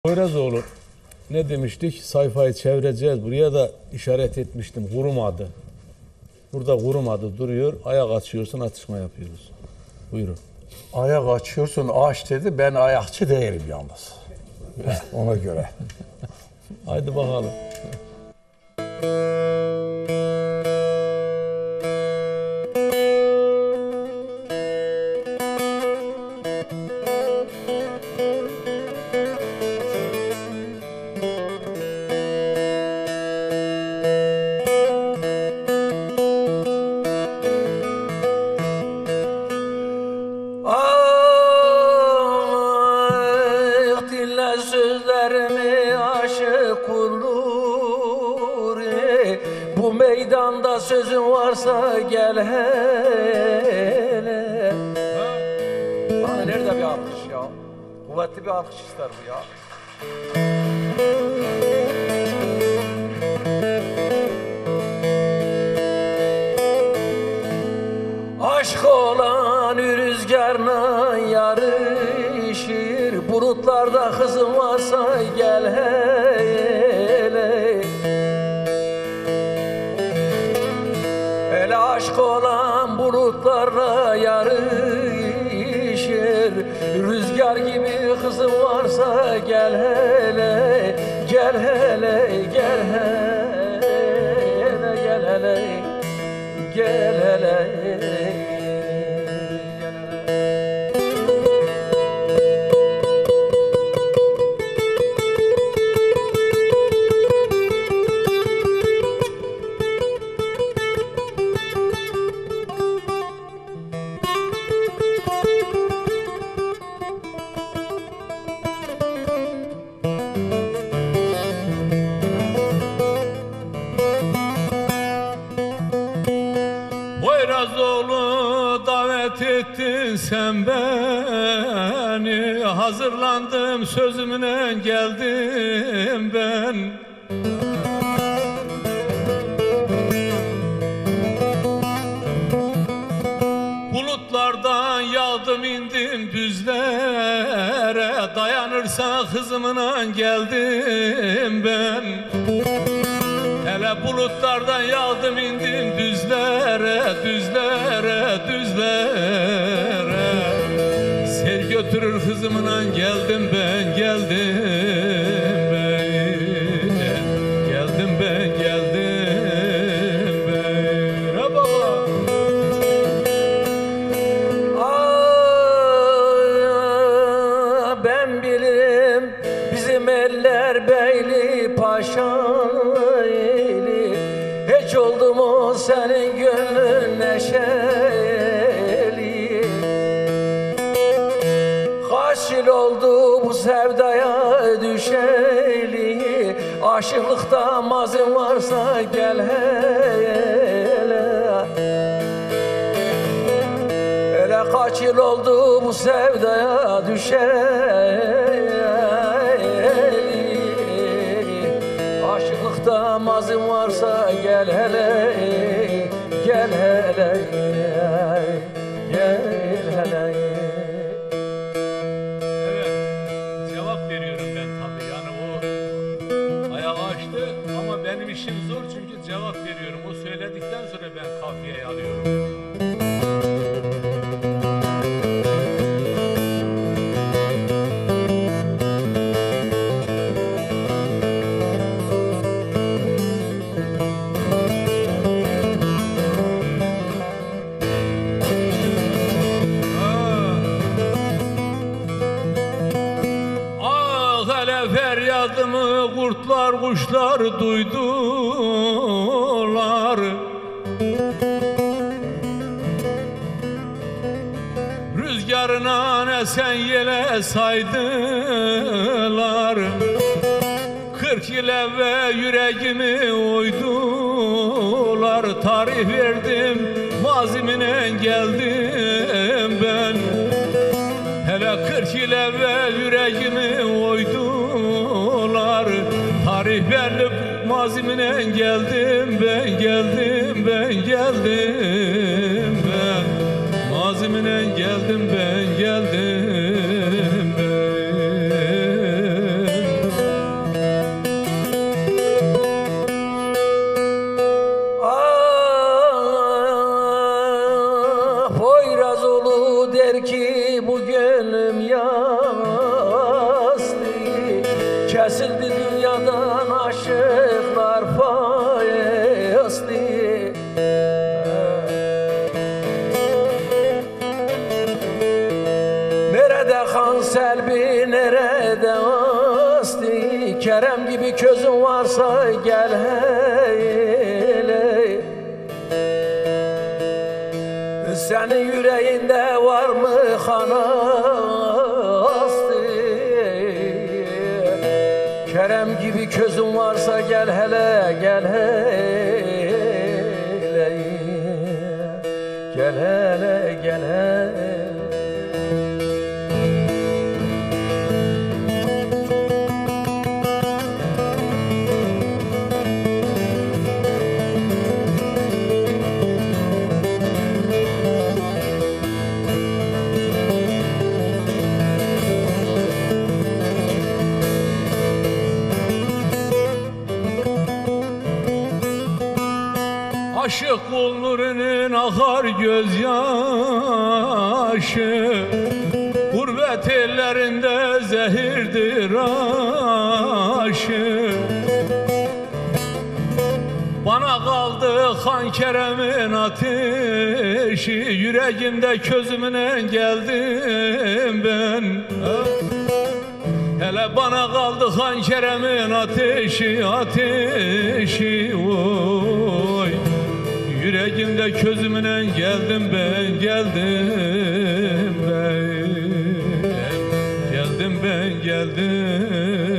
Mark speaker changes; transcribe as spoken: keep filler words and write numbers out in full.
Speaker 1: Poyrazoğlu ne demiştik? Sayfayı çevireceğiz. Buraya da işaret etmiştim. Kurumadı. Burada kurumadı duruyor. Ayak açıyorsun, atışma yapıyoruz. Buyurun.
Speaker 2: Ayak açıyorsun, aç dedi. Ben ayakçı değilim yalnız. Ona göre.
Speaker 1: Haydi bakalım.
Speaker 3: Sözlerimi aşık olur. Bu meydanda sözün varsa gel hele. Bana nerede bir alkış ya? Kuvvetli bir alkış ister bu ya. Aşk olan rüzgarla yarışır. Bulutlarda kızım varsa gel hele. Hele aşk olan bulutlarla yarışır. Rüzgar gibi kızım varsa gel hele. Gel hele, gel hele, gel hele, gel hele.
Speaker 4: Poyrazoğlu davet ettin sen beni, hazırlandım sözümle geldim ben. Bulutlardan yağdım indim düzlere, dayanırsan kızımla geldim ben. Hele bulutlardan yağdım indim düzlere, düzlere, düzlere. Sel götürür kızımla geldim ben, geldim ben. Geldim ben, geldim ben. Ha baba.
Speaker 3: Aa, ben bilirim bizim eller beyli paşaylı. Hiç oldu mu senin gönlün neşeli? Kaç yıl oldu bu sevdaya düşeli? Aşıklıkta mazın varsa gel hele. Hele kaç yıl oldu bu sevdaya düşeli? Aşıklıkta mazın varsa gel hele, gel hele, gel hele.
Speaker 4: Evet, cevap veriyorum ben tabii. Yani o ayağı açtı ama benim işim zor çünkü cevap veriyorum. O söyledikten sonra ben kafiyeyi alıyorum. Feryadımı kurtlar kuşlar duydular. Rüzgarına esen yele saydılar. Kırk yıl evvel yüreğimi oydular. Tarih verdim mazimine geldim ben. Hele kırk yıl evvel yüreğimi oydular. Tarih verip mazimine geldim ben, geldim ben, geldim ben. Mazimine geldim ben, geldim ben.
Speaker 3: Kesildi dünyadan aşıklar faisti. Nerede Han Selvi, nerede Aslı? Kerem gibi közün varsa gel hele. Senin yüreğinde var mı Han Aslı? Kerem gibi közün varsa gel hele, gel hele. Gel hele, gel hele.
Speaker 4: Aşık kul nurunun akar gözyaşı, gurbet ellerinde zehirdir aşı. Bana kaldı Han Kerem'in ateşi, yüreğimde közümle geldim ben. Hele bana kaldı Han Kerem'in ateşi, ateşi oy. Yüreğimde közümle geldim ben, geldim ben. Geldim ben, geldim